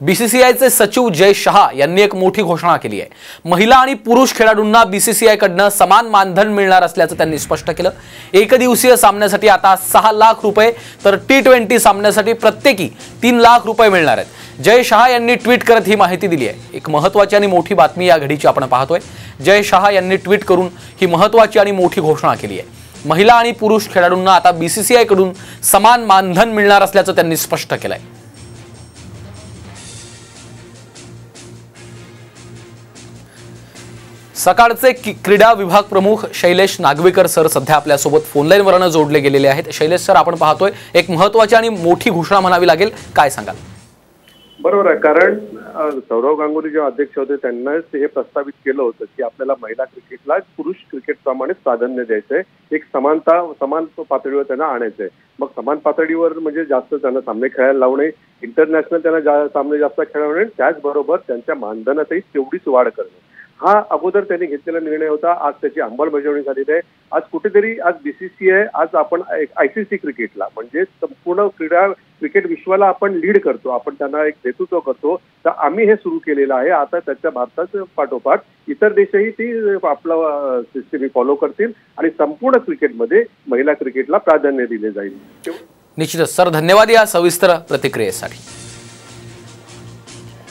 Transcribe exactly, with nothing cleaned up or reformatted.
बीसीसीआयचे सचिव जय शहा यांनी एक मोठी घोषणा केली आहे। महिला आणि पुरुष खेळाडूंना बीसीसीआय कडनं समान मानधन मिळणार असल्याचं त्यांनी स्पष्ट केलं। एकदिवसीय सामन्यासाठी आता सहा लाख रुपये तर टी ट्वेंटी सामन्यासाठी प्रत्येकी तीन लाख रुपये मिळणार आहेत। जय शहा यांनी ट्विट करत ही माहिती दिली आहे। एक महत्त्वाची आणि मोठी बातमी या घडीची आपण पाहतोय। जय शहा यांनी ट्विट करून ही महत्त्वाची आणि मोठी घोषणा केली आहे। महिला आणि पुरुष खेळाडूंना आता बीसीसीआय कडून समान मानधन मिळणार असल्याचं त्यांनी स्पष्ट केलंय। सकाळचे क्रीडा विभाग प्रमुख शैलेश नागवेकर सर सध्या आपल्या सोबत फोन लाईन वरनं जोडले गेलेले आहेत। शैलेश सर, आपण पाहतोय एक महत्त्वाची आणि मोठी घोषणा म्हणावी लागेल, काय सांगाल? बरोबर आहे, कारण सौरव गांगुली जेव्हा अध्यक्ष होते त्यांनाच हे प्रस्तावित केलं होतं की आपल्याला महिला क्रिकेटला पुरुष क्रिकेटप्रमाणे प्राधान्य द्यायचंय, एक समानता समान पातळीवर त्यांना आणायचंय। मग समान पातळीवर म्हणजे जास्त त्यांना सामने खेळायला लावणे, इंटरनॅशनल त्यांना सामने जास्त खेळवणे, त्याचबरोबर त्यांच्या मानधनातही तेवढीच वाढ करणे, हा अगोदर त्यांनी घेतलेला निर्णय होता। आज त्याची अंमलबजावणी झालेली आहे। आज कुठेतरी आज बीसीसीआय आज आपण आयसीसी क्रिकेटला म्हणजे संपूर्ण क्रीडा क्रिकेट विश्वाला आपण लीड करतो, आपण त्यांना एक नेतृत्व करतो, तर आम्ही हे सुरू केलेलं आहे। आता त्याच्या भारताच्या पाठोपाठ इतर देशही ती आपलं सिस्टीम फॉलो करतील आणि संपूर्ण क्रिकेटमध्ये महिला क्रिकेटला प्राधान्य दिले जाईल। निश्चितच सर, धन्यवाद या सविस्तर प्रतिक्रियेसाठी।